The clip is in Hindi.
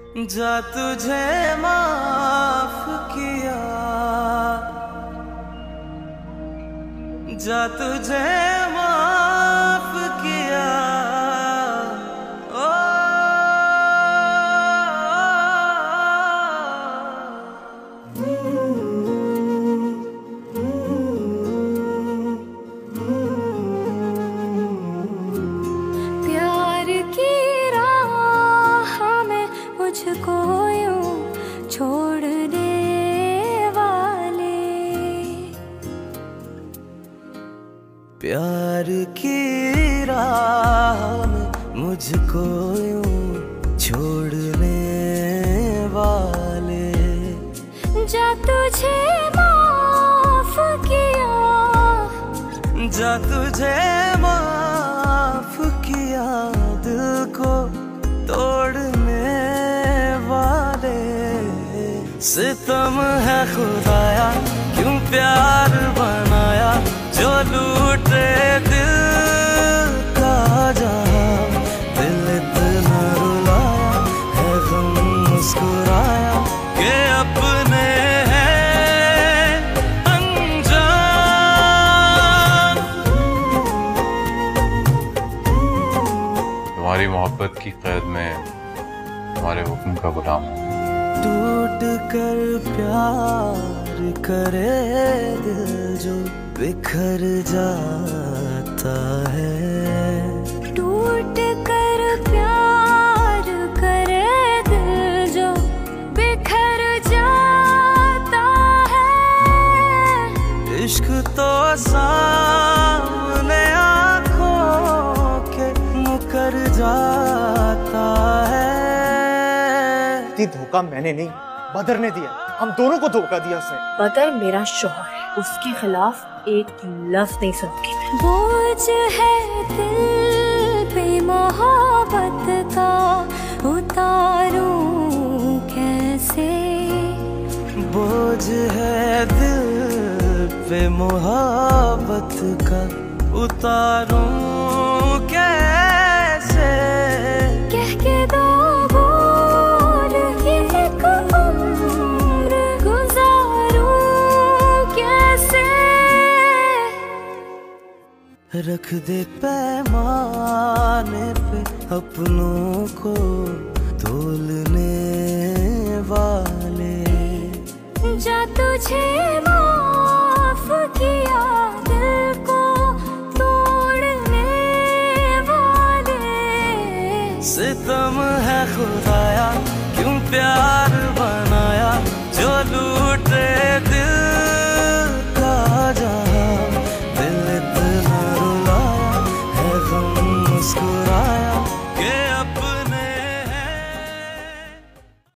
जा तुझे माफ किया, जा तुझे माफ किया। ओ प्यार की राह में मुझको यूं छोड़ने वाले, प्यार की राह में मुझको यूं छोड़ने वाले, जा तुझे माफ किया, जा तुझे माफ किया। दिल को तोड़ने वाले, सितम है खुदाया क्यों प्यार बनाया, जो लूटे दिल का जहां। दिल इतना रुलाया है गम मुस्कुराया कि अपने हैं अनजान। तुम्हारी मोहब्बत की कैद में तुम्हारे हुक्म का गुलाम हूँ। टूट कर प्यार करे दिल जो बिखर जाता है, टूट कर प्यार करे दिल जो बिखर जाता है। इश्क तो सामने आँखों के मुकर जाता है। धोखा मैंने नहीं, बदर ने दिया। हम दोनों को धोखा दिया उसने। बदर मेरा शौहर है, उसके खिलाफ एक लफ्ज नहीं सुनूंगी मैं। बोझ है दिल पे मोहब्बत का, उतारूं कैसे। बोझ है दिल पे मोहब्बत का, उतारूं कैसे। कह के दो बोल ये एक उम्र गुजारूं कैसे। रख दे पैमाने पे अपनों को तोलने वाले, जा तुझे माफ किया दिल को तोड़ने वाले। सितम है खुदाया क्यों प्यार